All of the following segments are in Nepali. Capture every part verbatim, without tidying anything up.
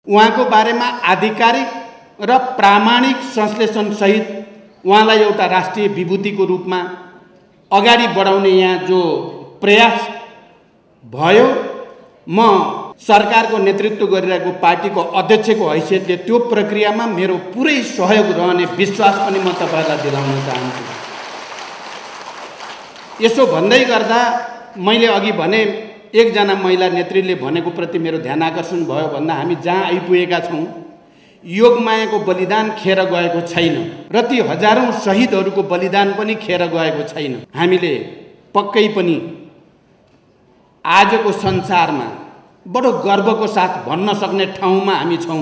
उहाँको बारेमा आधिकारिक र प्रामाणिक संश्लेषण सहित उहाँलाई एउटा राष्ट्रिय विभूतिको रूपमा अगाडि बढाउने यहाँ जो प्रयास भयो, म सरकारको नेतृत्व गरिरहेको पार्टीको अध्यक्षको हैसियतले त्यो प्रक्रियामा मेरो पुरै सहयोग रहने विश्वास पनि म तपाईहरुलाई दिलाउन चाहन्छु। यसो भन्दै गर्दा मैले अघि भने एकजना महिला नेत्रीले भनेको प्रति मेरो ध्यान आकर्षण भयो भन्दा हामी जहाँ आइपुगेका छौं योगमायाको बलिदान खेर गएको छैन र ती हजारौं शहीदहरूको बलिदान पनि खेर गएको छैन। हामीले पक्कै पनि आजको संसारमा बडो गर्वको साथ भन्न सक्ने ठाउँमा हामी छौं।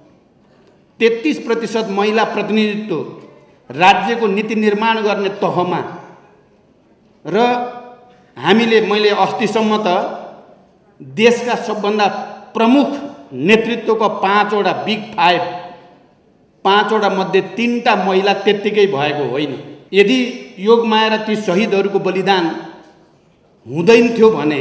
तेत्तीस प्रतिशत महिला प्रतिनिधित्व राज्यको नीति निर्माण गर्ने तहमा र हामीले मैले अस्तिसम्म त देशका सबभन्दा प्रमुख नेतृत्वको पाँचवटा बिग फाइभ पाँचवटा मध्ये तीनटा महिला त्यत्तिकै भएको होइन। यदि योगमाया र ती शहीदहरूको बलिदान हुँदैन थियो भने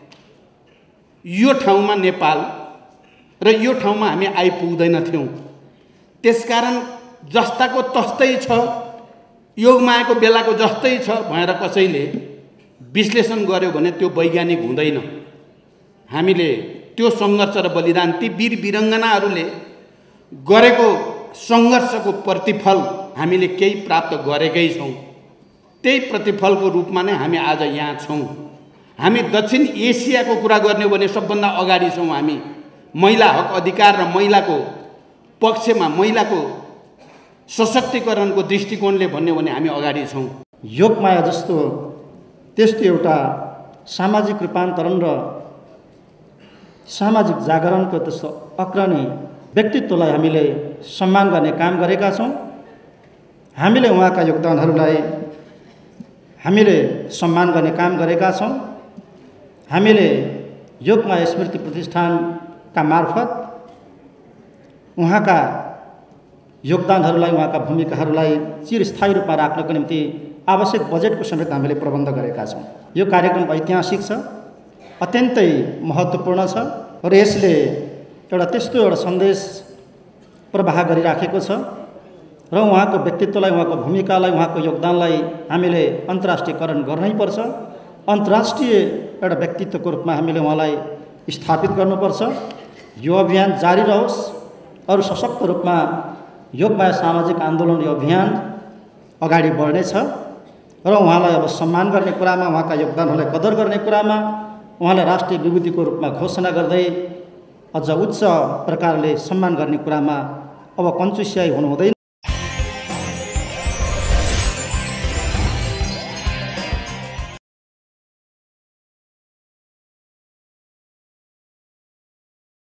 यो ठाउँमा नेपाल र यो ठाउँमा हामी आइपुग्दैन थियौं। त्यसकारण जस्ताको तस्तै छ, योगमायाको बेलाको जस्तै छ भनेर कसैले विश्लेषण गर्यो भने त्यो वैज्ञानिक हुँदैन। हामीले त्यो संघर्ष र बलिदान ती वीर वीरङ्गनाहरूले गरेको संघर्षको प्रतिफल हामीले केही प्राप्त गरेकै छौं। त्यही प्रतिफलको रूपमा नै हामी आज यहाँ छौं। हामी दक्षिण एसियाको कुरा गर्ने हो भने सबभन्दा अगाडि छौं। हामी महिला हक अधिकार र महिलाको पक्षमा महिलाको सशक्तिकरणको दृष्टिकोणले भन्ने हो भने हामी अगाडि छौं। योगमाया जस्तो त्यस्तो एउटा सामाजिक रूपान्तरण र सामाजिक जागरणको त्यस्तो अग्रणी व्यक्तित्वलाई हामीले सम्मान गर्ने काम गरेका छौं। हामीले उहाँका योगदानहरूलाई हामीले सम्मान गर्ने काम गरेका छौं। हामीले योगमाया स्मृति प्रतिष्ठानका मार्फत उहाँका योगदानहरूलाई उहाँका भूमिकाहरूलाई चिरस्थायी रूपमा राख्नको निम्ति आवश्यक बजेटको समेत हामीले प्रबन्ध गरेका छौं। यो कार्यक्रम ऐतिहासिक छ, अत्यन्तै महत्त्वपूर्ण छ र यसले एउटा त्यस्तो एउटा सन्देश प्रवाह गरिराखेको छ र उहाँको व्यक्तित्वलाई, उहाँको भूमिकालाई, उहाँको योगदानलाई हामीले अन्तर्राष्ट्रियकरण गर्नैपर्छ। अन्तर्राष्ट्रिय एउटा व्यक्तित्वको रूपमा हामीले उहाँलाई स्थापित गर्नुपर्छ। यो अभियान जारी रहोस्। अरू सशक्त रूपमा योगमाया सामाजिक आन्दोलन यो अभियान अगाडि बढ्नेछ र उहाँलाई अब सम्मान गर्ने कुरामा, उहाँका योगदानहरूलाई कदर गर्ने कुरामा, उहाँलाई राष्ट्रिय विभूतिको रूपमा घोषणा गर्दै अझ उच्च प्रकारले सम्मान गर्ने कुरामा अब कन्जुसियाई हुनु हुँदैन।